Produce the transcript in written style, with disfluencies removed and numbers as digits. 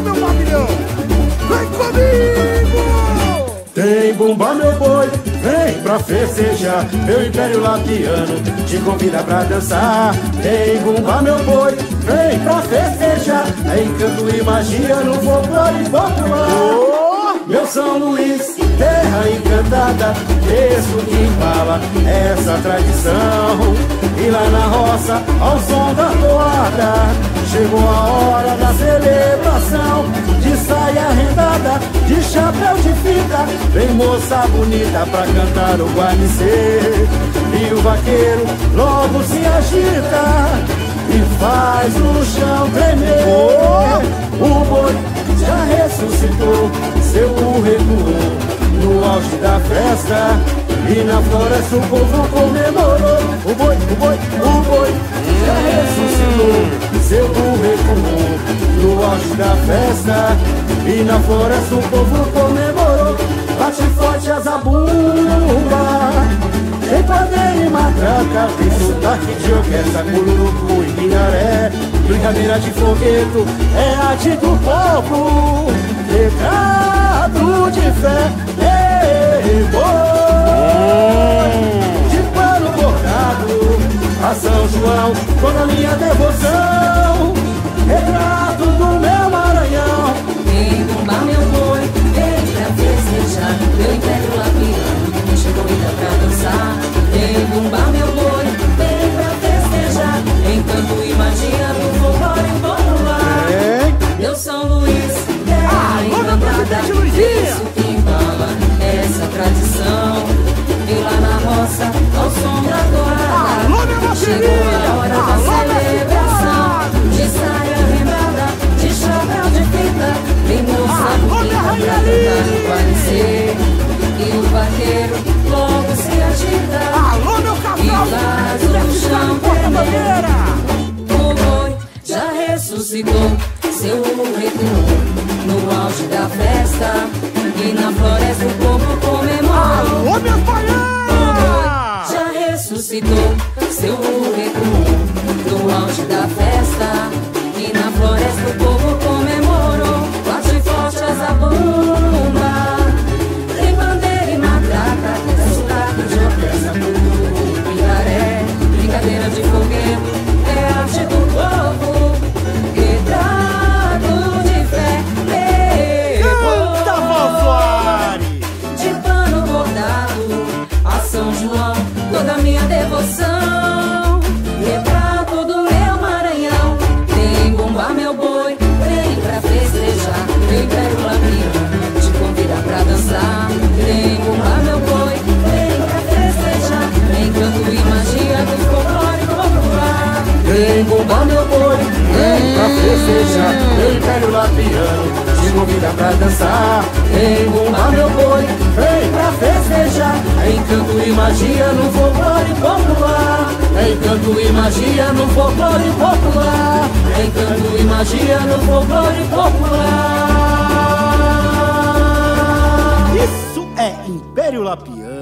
meu pavilhão. Vem comigo! Tem bumba meu boi, vem pra festejar. Meu império lapiano te convida pra dançar. Tem bumba meu boi, vem pra festejar. É encanto e magia no folclore popular. Meu São Luís, terra encantada, texto que embala essa tradição. E lá na roça, ao som da toada, chegou a hora da celebração. De saia rendada, de chapéu de fita, vem moça bonita pra cantar o guarnecer. E o vaqueiro logo se agita e faz o chão tremer. O boi já ressuscitou, seu recuou no auge da festa. E na floresta o povo comemorou. O boi já ressuscitou, seu recuou no auge da festa. E na floresta o povo comemorou. Bate forte a zabumba, tem pandeiro e matraca, tem sotaque de orquestra, cururucu e pingaré. Brincadeira de fogueto é arte do povo, retrato de fé. De pano bordado a São João, toda a minha devoção, retrato do meu Maranhão. Vem bumba meu boi, vem pra festejar. Meu império lapiano te convida pra dançar. Vem bumba meu boi, vem pra festejar. Encanto e magia no folclore popular. Meu São Luís, terra encantada, isso que embala essa tradição. E lá na roça, ao som da toada, chegou a hora da celebração. De saia remada, de chapéu de fita, vem moça bonita pra cantar no guarnecer. E o vaqueiro logo se agita e faz o chão tremer. O boi já ressuscitou, seu recuou no auge da festa. E na floresta o povo comemorou. Alô, meus baianos! Já ressuscitou, seu recuou no auge da festa. E na floresta o povo comemorou. Bate forte a zabumba, tem bandeira e matraca, tem sotaque de orquestra, cururucu e pingaré. Brincadeira de fogueto é arte do povo, retrato de fé. Canta, Valfari! De pano bordado a São João, toda a minha devoção, retrato do meu Maranhão. Tem bumba meu boi, vem pra festejar. Meu império lapiano te convida pra dançar. Tem bumba meu boi, vem pra festejar. Encanto e magia do folclore popular. Tem bumba meu boi, vem pra festejar. Meu império lapiano te convida pra dançar. Tem bumba meu boi, vem pra festejar. É encanto e magia no folclore popular. É encanto e magia no folclore popular. É encanto e magia no folclore popular. Isso é Império Lapiano.